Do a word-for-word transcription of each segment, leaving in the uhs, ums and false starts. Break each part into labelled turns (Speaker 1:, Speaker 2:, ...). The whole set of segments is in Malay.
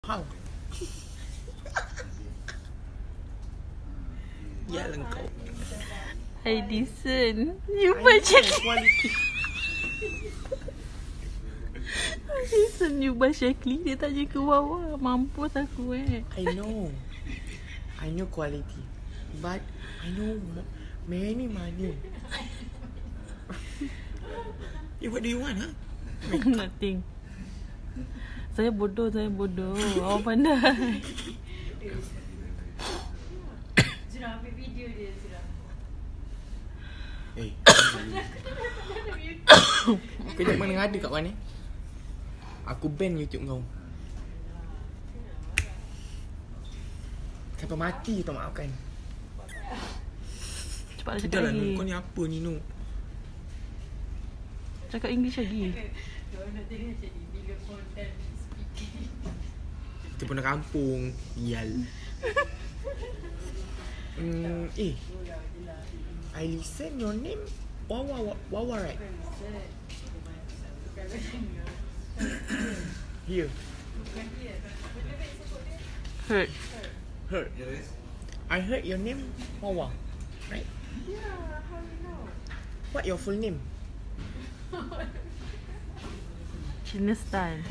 Speaker 1: How? Ya lah kau.
Speaker 2: Hai decent. You baca
Speaker 1: quality.
Speaker 2: decent you baca klik. Dia tanya ke bawah. Mampus aku eh.
Speaker 1: I know. I know quality. But I know mo- many money. Eh, what do you want, huh?
Speaker 2: Nothing. Saya bodoh, saya bodoh. Awak pandai.
Speaker 3: Zura ambil video dia, Zura.
Speaker 1: Eh. Kejap mana ada kat mana? Aku ban YouTube kau. Sampai mati tak maafkan.
Speaker 2: Cepatlah cakap
Speaker 1: Sudahlah,
Speaker 2: lagi.
Speaker 1: kau ni apa ni, Nuk?
Speaker 2: Cakap English lagi.
Speaker 3: Kau nak tengok macam ni, bila phone time speaking.
Speaker 1: Kita pernah kampung. Sial. Hmm, eh. I listen your name. Wawa, Wawa, right? Here.
Speaker 2: Hurt.
Speaker 1: Heard. I heard your name Wawa, right?
Speaker 3: Yeah, how you know?
Speaker 1: What your full name?
Speaker 2: Cina style.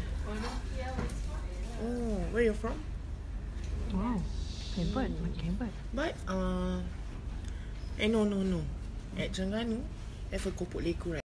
Speaker 1: Oh, where you from?
Speaker 2: Wow. Hebat. Makin hebat.
Speaker 1: But uh, eh no no no. At Terengganu, have a kopok leko, right?